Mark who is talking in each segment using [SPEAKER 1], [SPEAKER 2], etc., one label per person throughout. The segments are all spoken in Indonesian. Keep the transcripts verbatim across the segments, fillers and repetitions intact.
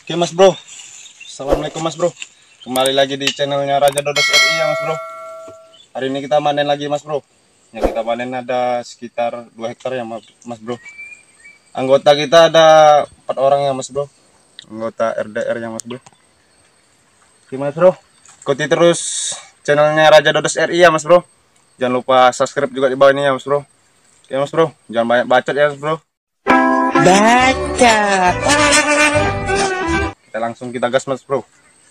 [SPEAKER 1] Oke mas bro, assalamualaikum mas bro. Kembali lagi di channelnya Raja Dodos R I ya mas bro. Hari ini kita panen lagi mas bro. Yang kita panen ada sekitar dua hektar ya mas bro. Anggota kita ada empat orang ya mas bro. Anggota R D R ya mas bro. Oke mas bro, ikuti terus channelnya Raja Dodos R I ya mas bro. Jangan lupa subscribe juga di bawah ini ya mas bro. Oke mas bro, jangan banyak bacot ya mas bro.
[SPEAKER 2] Bacot.
[SPEAKER 1] Kita langsung kita gas mas bro.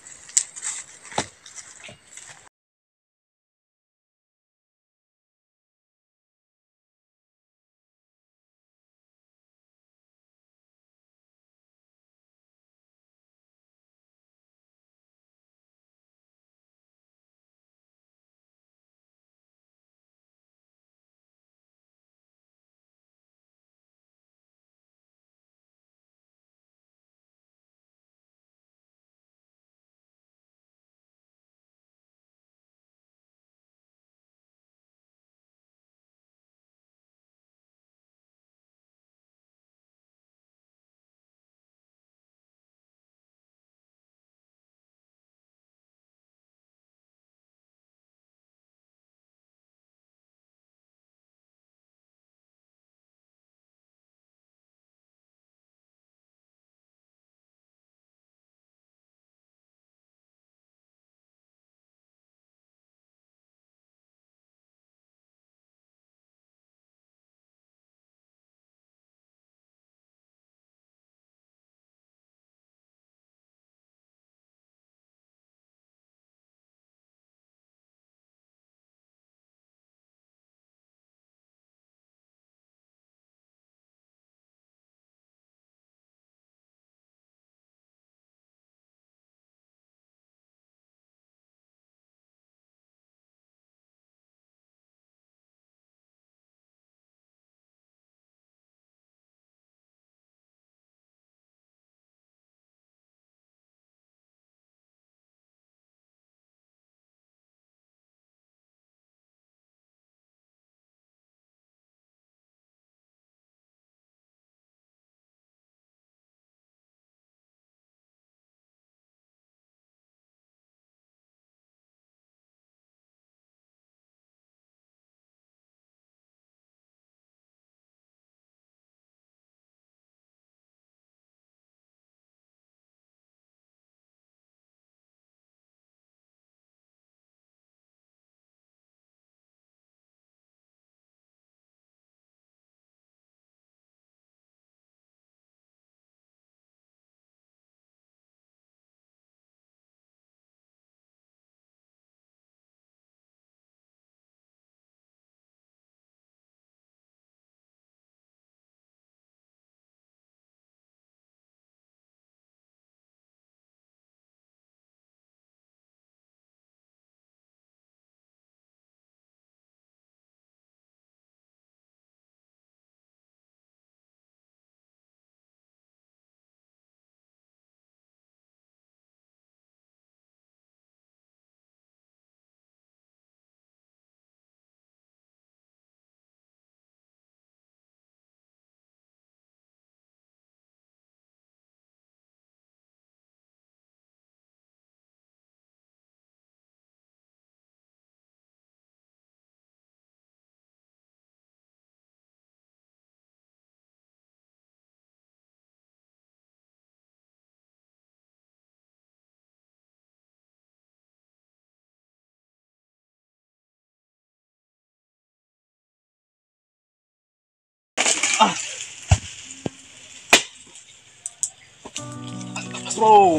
[SPEAKER 1] Mas bro.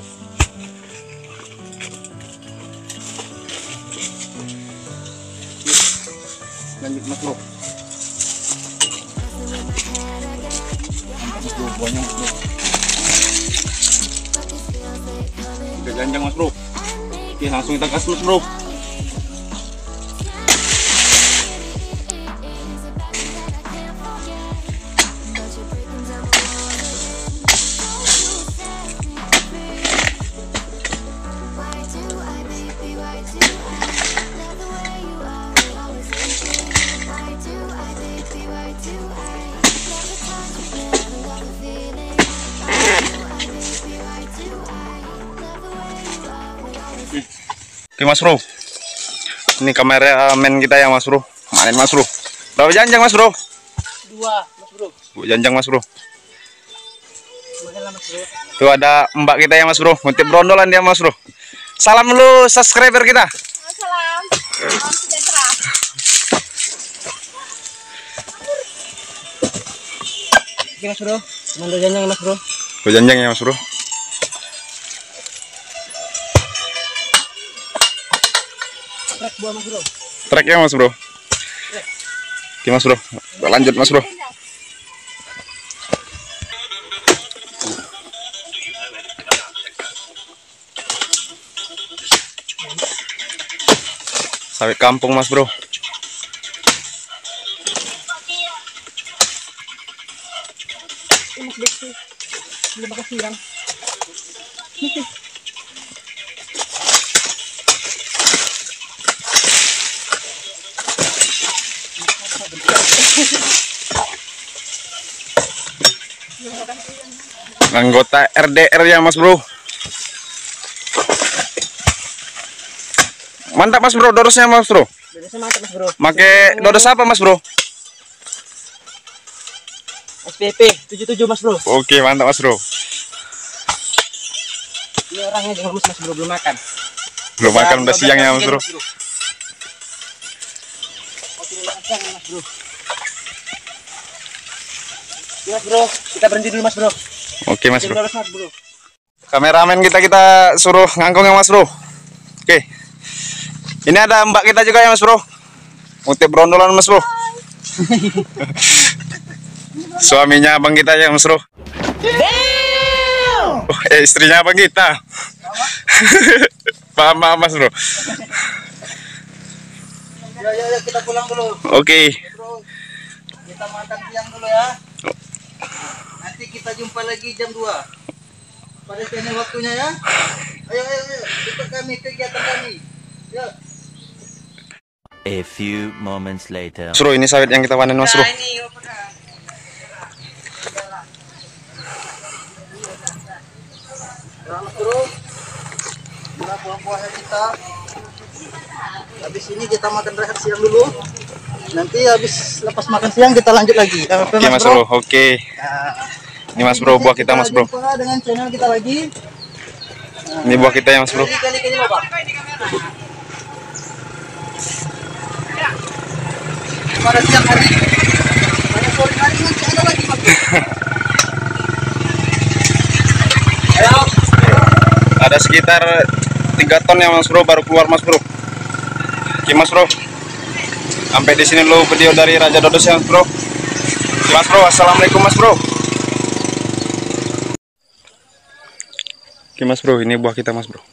[SPEAKER 1] Lanjut mas bro. Mas bro, buahnya mas bro. Udah ganjang mas bro. Oke, langsung kita gas mas bro. Oke mas bro, ini kameramen kita ya mas bro. Main mas bro. Berapa janjang mas bro?
[SPEAKER 2] Dua mas bro.
[SPEAKER 1] Dua janjang mas bro.
[SPEAKER 2] Mas bro.
[SPEAKER 1] Tuh ada mbak kita ya mas bro, ngutip brondolan dia mas bro. Salam dulu subscriber kita.
[SPEAKER 2] Salam. Salam sejahtera. Oke mas bro, cuma dua janjang mas bro.
[SPEAKER 1] Dua janjang ya mas bro.
[SPEAKER 2] Trek buah mas bro.
[SPEAKER 1] Trek ya mas bro. Oke mas bro, lanjut mas bro. Sawit kampung mas bro.
[SPEAKER 2] Mas Besti, terima kasih yang.
[SPEAKER 1] Anggota R D R ya mas bro. Mantap mas bro, dodosnya mas bro.
[SPEAKER 2] Dodosnya mantap mas bro.
[SPEAKER 1] Make dodos apa mas bro?
[SPEAKER 2] S P P tujuh tujuh mas bro.
[SPEAKER 1] Oke mantap mas bro.
[SPEAKER 2] Ini orangnya jangan mas bro, belum makan.
[SPEAKER 1] Belum makan, udah siang ya mas bro.
[SPEAKER 2] Oke makan mas bro. Ya mas bro, kita berhenti dulu mas bro.
[SPEAKER 1] Oke mas bro.
[SPEAKER 2] Mas bro.
[SPEAKER 1] Kameramen kita kita suruh ngangkong ya mas bro. Oke. Ini ada mbak kita juga ya mas bro. Ngutip brondolan mas bro. Suaminya abang kita ya mas bro. Oh, eh, istrinya abang kita. Paham paham mas bro.
[SPEAKER 2] Ya ya ya, kita pulang dulu.
[SPEAKER 1] Oke.
[SPEAKER 2] Bro, kita makan siang dulu ya. Nanti kita jumpa lagi jam dua. Pada channel waktunya ya. Ayo ayo ayo, ikut kami kegiatan kami. Yuk.
[SPEAKER 3] A few moments later.
[SPEAKER 1] Mas bro, ini sawit yang kita panen mas bro.
[SPEAKER 2] Nah, ini Mas bro, inilah buah-buahnya kita. Habis ini kita makan rehat siang dulu. Nanti habis lepas makan siang kita lanjut lagi.
[SPEAKER 1] Oke mas bro, oke.
[SPEAKER 2] Nah,
[SPEAKER 1] Ini mas bro, buah kita mas bro.
[SPEAKER 2] jumpa dengan channel kita lagi.
[SPEAKER 1] Ini buah kita ya mas bro.
[SPEAKER 2] Kali kali kali bapak. Pada siang hari, pada sore hari nanti ada lagi mas bro. Ayo.
[SPEAKER 1] Ada sekitar tiga ton ya mas bro, baru keluar mas bro. Oke mas bro, sampai di sini dulu video dari Raja Dodos ya mas bro. Oke, mas bro, assalamualaikum mas bro. Oke mas bro, ini buah kita mas bro.